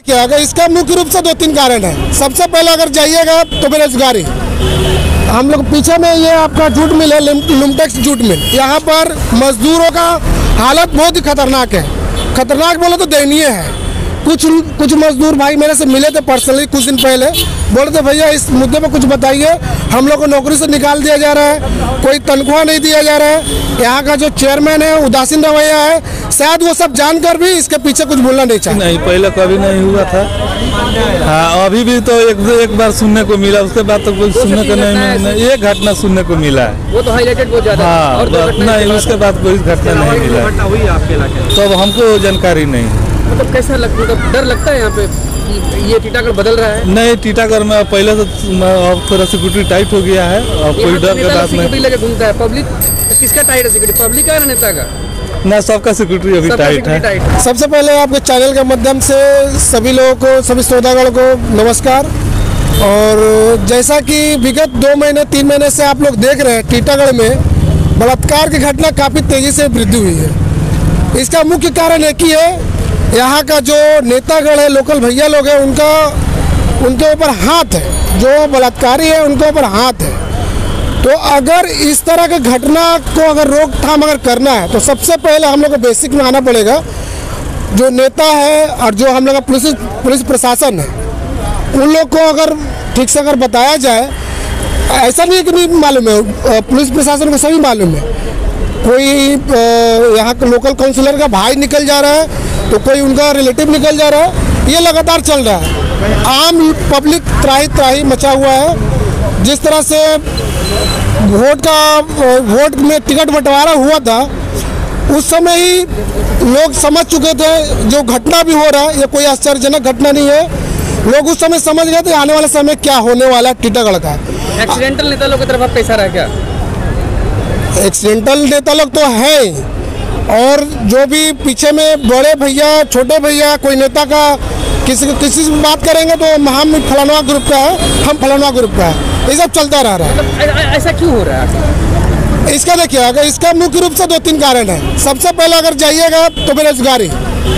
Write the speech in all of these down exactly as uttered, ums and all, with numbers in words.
क्या अगर इसका मुख्य रूप से दो तीन कारण है। सबसे पहले अगर जाइएगा तो बेरोजगारी। हम लोग पीछे में ये आपका जूट मिल है, लुमटेक्स जूट मिल, यहाँ पर मजदूरों का हालत बहुत ही खतरनाक है। खतरनाक बोले तो दयनीय है। कुछ कुछ मजदूर भाई मेरे से मिले थे पर्सनली कुछ दिन पहले, बोले थे भैया इस मुद्दे पर कुछ बताइए, हम लोग को नौकरी से निकाल दिया जा रहा है, कोई तनख्वाह नहीं दिया जा रहा है, यहाँ का जो चेयरमैन है उदासीन रवैया है। शायद वो सब जानकर भी इसके पीछे कुछ बोलना नहीं चाहते। नहीं, पहले कभी नहीं हुआ था। हाँ, अभी भी तो एक एक बार सुनने को मिला, उसके बाद तो कोई सुनने को नहीं मिला। ये घटना सुनने को मिला है, वो तो हाईलाइटेड बहुत ज्यादा। हाँ, नहीं, उसके बाद कोई घटना नहीं मिला, तो अब हमको जानकारी नहीं। मतलब कैसा लगता है, डर लगता है यहाँ पे ये टीटागढ़ बदल रहा है? नहीं, टीटागढ़ में पहले से अब थोड़ा सिक्योरिटी टाइट हो गया है, अब कोई डर के बात नहीं। लगे घूमता है पब्लिक, किसका टाइट है सिक्योरिटी, पब्लिक का या नेता का? ना, सबका सिक्योरिटी अभी टाइट है। सबसे पहले आपके चैनल के माध्यम से सभी लोगों को, सभी श्रोतागण को नमस्कार। और जैसा कि विगत दो महीने तीन महीने से आप लोग देख रहे हैं, टीटागढ़ में बलात्कार की घटना काफ़ी तेज़ी से वृद्धि हुई है। इसका मुख्य कारण एक ही है, यहाँ का जो नेतागण है, लोकल भैया लोग हैं, उनका उनके ऊपर हाथ है, जो बलात्कारी है उनके ऊपर हाथ है। तो अगर इस तरह के घटना को अगर रोकथाम अगर करना है तो सबसे पहले हम लोग को बेसिक में आना पड़ेगा। जो नेता है और जो हम लोग का पुलिस पुलिस प्रशासन है, उन लोग को अगर ठीक से अगर बताया जाए, ऐसा नहीं है कि नहीं मालूम है, पुलिस प्रशासन को सभी मालूम है। कोई यहाँ का लोकल काउंसिलर का भाई निकल जा रहा है तो कोई उनका रिलेटिव निकल जा रहा है, ये लगातार चल रहा है। आम पब्लिक त्राही त्राही मचा हुआ है। जिस तरह से वोट का वोट में टिकट बंटवारा हुआ था, उस समय ही लोग समझ चुके थे जो घटना भी हो रहा है ये कोई आश्चर्यजनक घटना नहीं है। लोग उस समय समझ गए थे आने वाले समय क्या होने वाला है टीटागढ़ का। एक्सीडेंटल नेता लोग की तरफ पैसा रहा क्या? एक्सीडेंटल नेता लोग तो हैं, और जो भी पीछे में बड़े भैया, छोटे भैया, कोई नेता का किसी किसी से बात करेंगे तो हम फलाना ग्रुप का है, हम फलाना ग्रुप का है, ये सब चलता रह रहा है। ऐसा क्यों हो रहा है? इसका देखिए, अगर इसका मुख्य रूप से दो तीन कारण है। सबसे पहले अगर जाइएगा तो बेरोजगारी।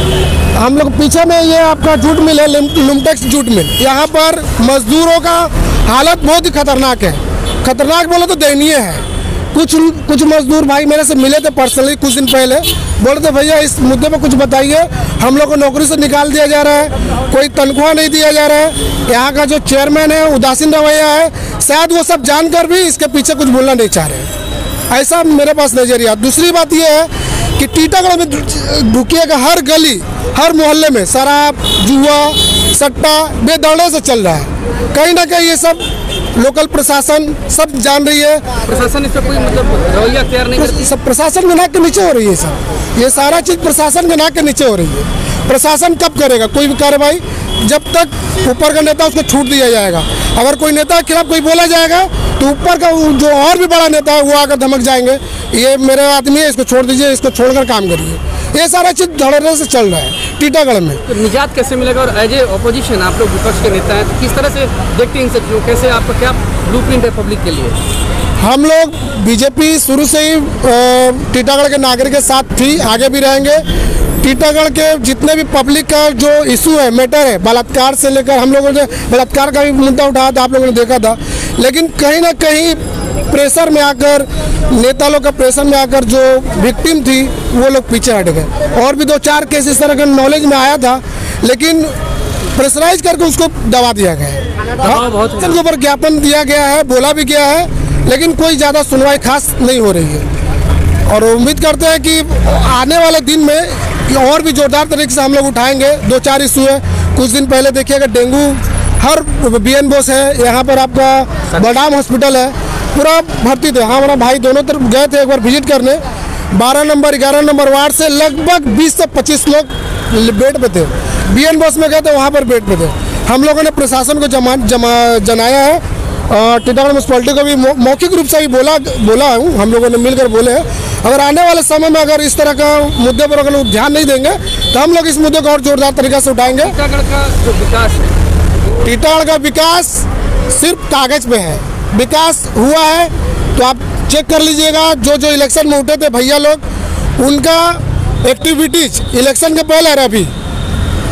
हम लोग पीछे में ये आपका जूट मिल है, लुमटेक्स जूट मिल, यहाँ पर मजदूरों का हालत बहुत ही खतरनाक है। खतरनाक बोले तो दयनीय है। कुछ कुछ मजदूर भाई मेरे से मिले थे पर्सनली कुछ दिन पहले, बोले थे भैया इस मुद्दे पर कुछ बताइए, हम लोग को नौकरी से निकाल दिया जा रहा है, कोई तनख्वाह नहीं दिया जा रहा है, यहाँ का जो चेयरमैन है उदासीन रवैया है। शायद वो सब जानकर भी इसके पीछे कुछ बोलना नहीं चाह रहे, ऐसा मेरे पास नजरिया। दूसरी बात ये है कि टीटागढ़ में रुकिएगा, हर गली हर मोहल्ले में शराब, जुआ, सट्टा बेदौड़े से चल रहा है। कहीं ना कहीं ये सब लोकल प्रशासन सब जान रही है। प्रशासन इस पर कोई मतलब रवैया तैयार नहीं करती? सब प्रशासन के नाक के नीचे हो रही है सब, ये सारा चीज़ प्रशासन के नाक के नीचे हो रही है। प्रशासन कब करेगा कोई भी कार्रवाई? जब तक ऊपर का नेता उसको छूट दिया जाएगा। अगर कोई नेता के खिलाफ कोई बोला जाएगा तो ऊपर का जो और भी बड़ा नेता है वो आकर धमक जाएंगे, ये मेरे आदमी है, इसको छोड़ दीजिए, इसको छोड़कर काम करिए। ये सारा चीज़ धड़ल्ले से चल रहा है टीटागढ़ में। तो निजात कैसे मिलेगा? और एज ए ऑपोजिशन आप लोग विपक्ष के नेता हैं, तो किस तरह से देखते हैं इन सब चीज़ों? कैसे आपका क्या ब्लूप्रिंट है पब्लिक के लिए? हम लोग बीजेपी शुरू से ही टीटागढ़ के नागरिक के साथ थी, आगे भी रहेंगे। टीटागढ़ के जितने भी पब्लिक का जो इशू है, मैटर है, बलात्कार से लेकर, हम लोगों ने बलात्कार का भी मुद्दा उठाया था, आप लोगों ने देखा था, लेकिन कहीं ना कहीं प्रेशर में आकर, नेता लोग का प्रेशर में आकर जो विक्टिम थी वो लोग पीछे हट गए। और भी दो चार केस इस तरह का नॉलेज में आया था, लेकिन प्रेशराइज करके उसको दबा दिया गया। हाँ, उनके ऊपर ज्ञापन दिया गया है, बोला भी गया है, लेकिन कोई ज़्यादा सुनवाई खास नहीं हो रही है। और उम्मीद करते हैं कि आने वाले दिन में और भी जोरदार तरीके से हम लोग उठाएंगे। दो चार इशू है, कुछ दिन पहले देखिएगा डेंगू, हर बी एन बोस है, यहाँ पर आपका बलराम हॉस्पिटल है, पूरा भर्ती थे। हमारा भाई दोनों तरफ गए थे एक बार विजिट करने, बारह नंबर ग्यारह नंबर वार्ड से लगभग बीस से पच्चीस लोग बेड पे थे। बी एन बोस में गए थे, वहाँ पर बेड पे थे। हम लोगों ने प्रशासन को जमा जमा जनाया है, टीटागढ़ म्यूनसिपैलिटी को भी मौखिक रूप से भी बोला बोला हूँ, हम लोगों ने मिलकर बोले हैं। अगर आने वाले समय में अगर इस तरह का मुद्दे पर अगर लोग ध्यान नहीं देंगे तो हम लोग इस मुद्दे को और जोरदार तरीके से उठाएंगे। टीटागढ़ का जो विकास है, टीटागढ़ का विकास सिर्फ कागज पे है, विकास हुआ है तो आप चेक कर लीजिएगा। जो जो इलेक्शन में उठे थे भैया लोग, उनका एक्टिविटीज इलेक्शन के पहले अभी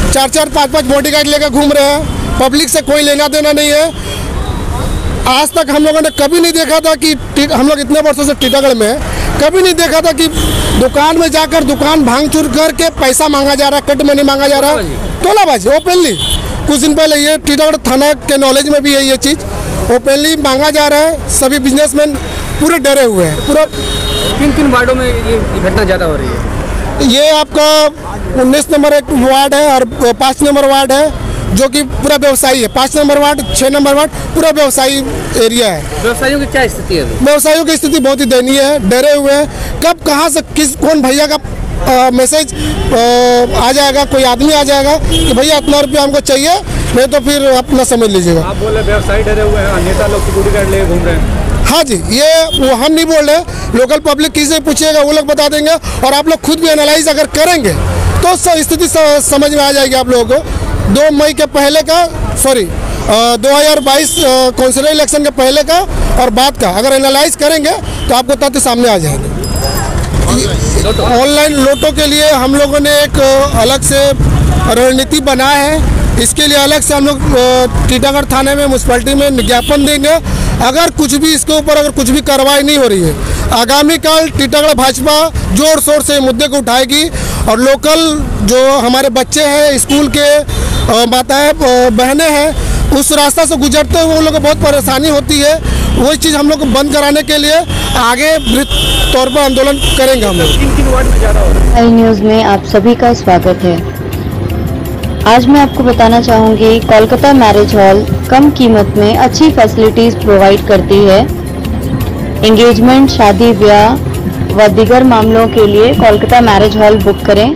चार चार पाँच पाँच बॉडीगार्ड लेकर घूम रहे हैं। पब्लिक से कोई लेना देना नहीं है। आज तक हम लोगों ने कभी नहीं देखा था कि हम लोग इतने वर्षों से टीटागढ़ में हैं, कभी नहीं देखा था कि दुकान में जाकर दुकान भांग चूर करके पैसा मांगा जा रहा है, कट मनी मांगा जा रहा है, तोलाबाजी ओपनली। कुछ दिन पहले ये टीटागढ़ थाना के नॉलेज में भी है ये चीज़, ओपनली मांगा जा रहा है। सभी बिजनेसमैन पूरे डरे हुए हैं। पूरा किन किन वार्डों में ये घटना ज़्यादा हो रही है? ये आपका उन्नीस नंबर एक वार्ड है और पाँच नंबर वार्ड है जो कि पूरा व्यवसायी है। पाँच नंबर वार्ड, छः नंबर वार्ड पूरा व्यवसायी एरिया है। व्यवसायियों की क्या स्थिति है? व्यवसायियों की स्थिति बहुत ही दयनीय है, डरे हुए हैं। कब कहाँ से किस कौन भैया का आ, मैसेज आ, आ जाएगा, कोई आदमी आ जाएगा कि भैया इतना रुपया हमको चाहिए, नहीं तो फिर अपना समझ लीजिएगा। आप बोले व्यवसायी डरे हुए हैं, नेता लोग सिक्योरिटी गार्ड लेके घूम रहे हैं। हाँ जी, ये वो हम नहीं बोल रहे, लोकल पब्लिक किसी पूछिएगा वो लोग बता देंगे। और आप लोग खुद भी एनालाइज अगर करेंगे तो स्थिति समझ में आ जाएगी आप लोगों को। दो मई के पहले का सॉरी दो हज़ार बाईस काउंसिलर इलेक्शन के पहले का और बाद का अगर एनालाइज करेंगे तो आपको तथ्य सामने आ जाएंगे। ऑनलाइन लोटो के लिए हम लोगों ने एक अलग से रणनीति बनाया है। इसके लिए अलग से हम लोग टीटागढ़ थाने में म्यूनसिपैलिटी में विज्ञापन देंगे। अगर कुछ भी इसके ऊपर अगर कुछ भी कार्रवाई नहीं हो रही है, आगामी काल टीटागढ़ भाजपा जोर शोर से मुद्दे को उठाएगी और लोकल जो हमारे बच्चे हैं, स्कूल के माताएं बहनें हैं, उस रास्ता से गुजरते हुए उन लोगों को बहुत परेशानी होती है। वही चीज़ हम लोग को बंद कराने के लिए आगे तौर पर आंदोलन करेंगे हम लोग। आई न्यूज़ में आप सभी का स्वागत है। आज मैं आपको बताना चाहूँगी, कोलकाता मैरिज हॉल कम कीमत में अच्छी फैसिलिटीज़ प्रोवाइड करती है। एंगेजमेंट, शादी ब्याह व दीगर मामलों के लिए कोलकाता मैरिज हॉल बुक करें।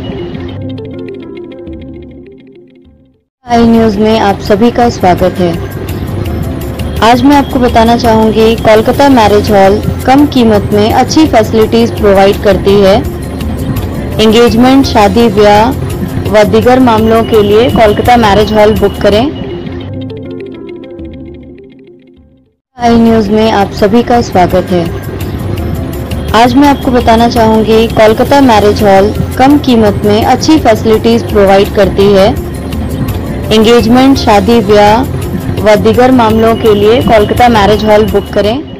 आई न्यूज़ में आप सभी का स्वागत है। आज मैं आपको बताना चाहूँगी, कोलकाता मैरिज हॉल कम कीमत में अच्छी फैसिलिटीज़ प्रोवाइड करती है। एंगेजमेंट, शादी ब्याह व दीगर मामलों के लिए कोलकाता मैरिज हॉल बुक करें। आई न्यूज़ में आप सभी का स्वागत है। आज मैं आपको बताना चाहूँगी, कोलकाता मैरिज हॉल कम कीमत में अच्छी फैसिलिटीज़ प्रोवाइड करती है। एंगेजमेंट, शादी ब्याह व दीगर मामलों के लिए कोलकाता मैरिज हॉल बुक करें।